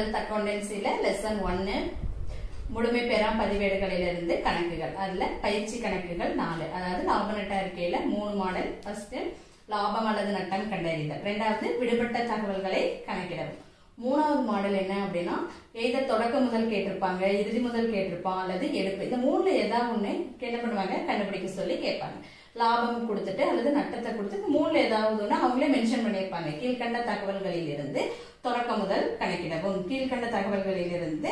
12th அக்கவுண்டன்சில lesson 1 முழுமை பெறா பதிவேடுகளிலிருந்து கணக்குகள். அதுல பயிற்சி கணக்குகள் 4. அதாவது லாப நட்ட அறிக்கையில 3 மாடல். ஃபர்ஸ்ட் லாபம் அல்லது நட்டம் கண்டறிதல், இரண்டாவது விடுபட்ட தகவல்களை கணக்கிடவும். மூணாவது மாடல் என்ன அப்படின்னா எய்தர் தொடக்க முதல் கேட்டிருப்பாங்க, இறுதி முதல் கேட்டிருப்பான், அல்லது எடுப்பு. இந்த மூணுல ஏதாவது ஒண்ணு என்ன பண்ணுவாங்க, கண்டுபிடிக்க சொல்லி கேட்பாங்க. லாபம் கொடுத்துட்டு அல்லது நட்டத்தை கொடுத்து மூணுல ஏதாவது ஒண்ணு அவங்களே மென்ஷன் பண்ணியிருப்பாங்க. கீழ்கண்ட தகவல்களில் இருந்து தொடக்க முதல் கணக்கிடவும். கீழ்கண்ட தகவல்களில் இருந்து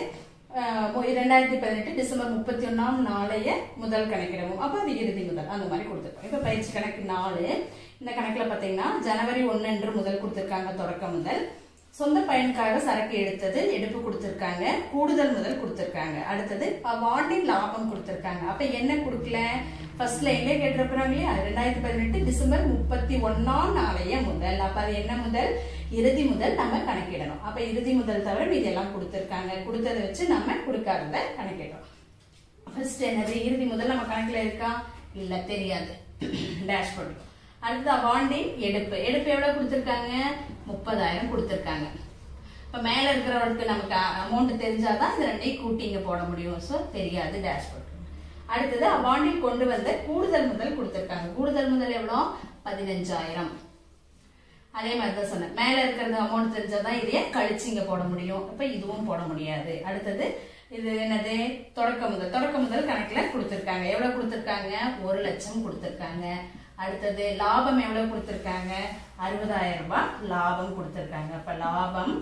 2018 டிசம்பர் 31ஆம் நாளைய முதல் கணக்கிடவும். அப்ப அது இறுதி முதல் அந்த மாதிரி கொடுத்துருப்பாங்க. இப்ப பயிற்சி கணக்கு 4. இந்த கணக்குல பாத்தீங்கன்னா ஜனவரி 1 அன்று முதல் கொடுத்திருக்காங்க தொடக்க முதல். சொந்த பயனுக்காக சரக்கு எடுத்தது எடுப்பு கொடுத்திருக்காங்க, கூடுதல் முதல் கொடுத்திருக்காங்க. அடுத்தது வாண்டின் லாபம் கொடுத்திருக்காங்க. அப்ப என்ன கொடுக்கல, ஃபர்ஸ்ட் லைன்ல கேட்டிருப்பாங்க இல்லையா, 2018 டிசம்பர் 31ஆம் நாளைய முதல். அப்ப அது என்ன முதல், இறுதி முதல் நம்ம கணக்கிடணும். அப்ப இறுதி முதல் தவிர இதெல்லாம் கொடுத்திருக்காங்க. கொடுத்ததை வச்சு நம்ம கொடுக்காதத கணக்கிடணும். ஃபர்ஸ்ட் என்னது, இறுதி முதல் நம்ம கணக்குல இருக்கா, இல்ல தெரியாது, டேஷ் போட்டுக்கோ. அடுத்து வாண்டின் எடுப்பு. எடுப்பு எவ்வளவு கொடுத்திருக்காங்க, 30,000 கொடுத்திருக்காங்க. இப்ப மேல இருக்கிறவருக்கு நமக்கு அமௌண்ட் தெரிஞ்சாதான் இது ரெண்டையும் கூட்டி இங்க போட முடியும். சோ தெரியாது, டேஷ் போட்டு. அடுத்தது வாண்டில் கொண்டு வந்த கூடுதல் முதல் கொடுத்திருக்காங்க. கூடுதல் முதல் எவ்வளவு, 15,000. அதே மாதிரிதான் சொன்னேன், மேல இருக்கிறது அமௌண்ட் தெரிஞ்சாதான் இதைய கழிச்சு இங்க போட முடியும். இப்ப இதுவும் போட முடியாது. அடுத்தது இது என்னது, தொடக்க முதல். தொடக்க முதல் கணக்குல கொடுத்திருக்காங்க. எவ்வளவு கொடுத்திருக்காங்க, 1 லட்சம் கொடுத்திருக்காங்க. அடுத்தது லாபம் எவ்வளவு கொடுத்திருக்காங்க, 60,000 ரூபாய் லாபம் கொடுத்திருக்காங்க. அப்ப லாபம்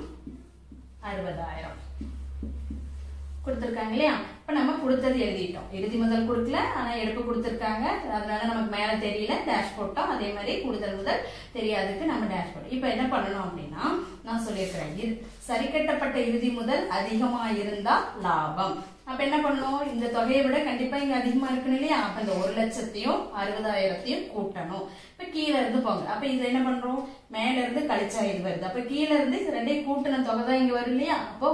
60,000 கொடுத்திருக்காங்க இல்லையா. இப்ப நம்ம கொடுத்தது எழுதிட்டோம். இறுதி முதல் கொடுக்கல, ஆனா எடுப்பு கொடுத்திருக்காங்க. அதனால நமக்கு மேல தெரியல, டேஷ் போட்டோம். அதே மாதிரி கூடுதல் முதல் தெரியாதுக்கு நம்ம டேஷ் போட்டோம். இப்ப என்ன பண்ணணும் அப்படின்னா நான் சொல்லியிருக்கிறேன், சரி கட்டப்பட்ட இறுதி முதல் அதிகமா இருந்தா லாபம். அப்ப என்ன பண்ணணும், இந்த தொகையை விட கண்டிப்பா இங்க அதிகமா இருக்கணும் இல்லையா. அப்ப இந்த 1 லட்சத்தையும் 60,000த்தையும் கூட்டணும். இப்ப கீழே இருந்து போங்க. அப்ப இது என்ன பண்றோம், மேல இருந்து கழிச்சா இது வருது. அப்ப கீழே இருந்து இது ரெண்டையும் கூட்டின தொகை தான் இங்க வரும் இல்லையா. அப்போ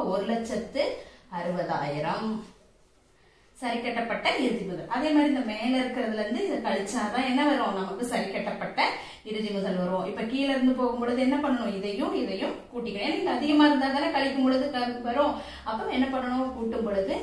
1,60,000 சரி கட்டப்பட்ட இறுதி முதல். அதே மாதிரி இந்த மேல இருக்கிறதுல இருந்து இதை கழிச்சாதான் என்ன வரும், நமக்கு சரி கட்டப்பட்ட இறுதி முதல் வரும். இப்ப கீழே இருந்து போகும்பொழுது என்ன பண்ணணும், இதையும் இதையும் கூட்டிக்கணும். ஏன்னா அதிகமா இருந்தா தானே கழிக்கும் பொழுது வரும். அப்ப என்ன பண்ணணும், கூட்டும் பொழுது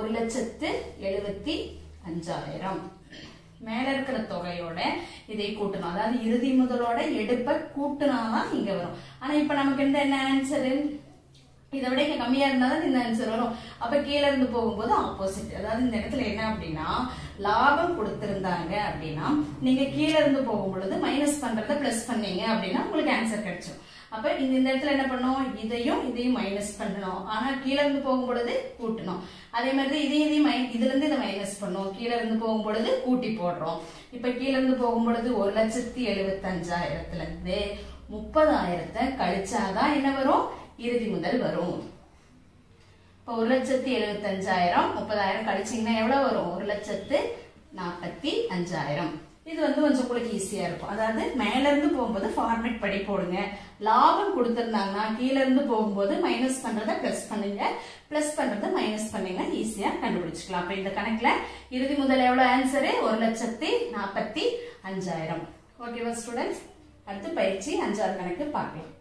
1,75,000 மேல இருக்கிற தொகையோட இதை கூட்டணும். அதாவது இறுதி முதலோட எடுப்ப கூட்டினாதான் இங்க வரும். ஆனா இப்ப நமக்கு என்ன ஆன்சரு, இதை விட இங்க கம்மியா இருந்தாதான் இந்த ஆன்சர் வரும். அப்ப கீழே இருந்து போகும்போது ஆப்போசிட். அதாவது இந்த இடத்துல என்ன அப்படின்னா லாபம் கொடுத்திருந்தாங்க அப்படின்னா நீங்க கீழே இருந்து போகும் பொழுது மைனஸ் பண்றத பிளஸ் பண்ணீங்க அப்படின்னா உங்களுக்கு ஆன்சர் கிடைச்சிடும். அப்ப இந்த இடத்துல என்ன பண்ணணும், இதையும் இதையும் மைனஸ் பண்ணணும். ஆனா கீழே இருந்து போகும் பொழுது கூட்டணும். அதே மாதிரி இதையும் இதுல இருந்து இதை மைனஸ் பண்ணணும். கீழே இருந்து போகும் பொழுது கூட்டி போடுறோம். இப்ப கீழே இருந்து போகும் பொழுது 1,75,000த்துல இருந்து 30,000 கழிச்சாதான் என்ன வரும், இறுதி முதல் வரும். இப்ப 1,75,000 30,000 கழிச்சீங்கன்னா எவ்வளவு வரும், 1,45,000. இது கொஞ்சம் உங்களுக்கு ஈஸியா இருக்கும். அதாவது மேல இருந்து போகும்போது ஃபார்மேட் படி போடுங்க. லாபம் கொடுத்திருந்தாங்கன்னா கீழே இருந்து போகும்போது மைனஸ் பண்றத பிளஸ் பண்ணுங்க, பிளஸ் பண்றத மைனஸ் பண்ணீங்க, ஈஸியா கண்டுபிடிச்சுக்கலாம். அப்ப இந்த கணக்குல இறுதி முதல் எவ்வளவு ஆன்சரு, 1,45,000. ஓகேவா ஸ்டூடெண்ட்ஸ், அடுத்து பயிற்சி 5வது கணக்கு பார்க்கலாம்.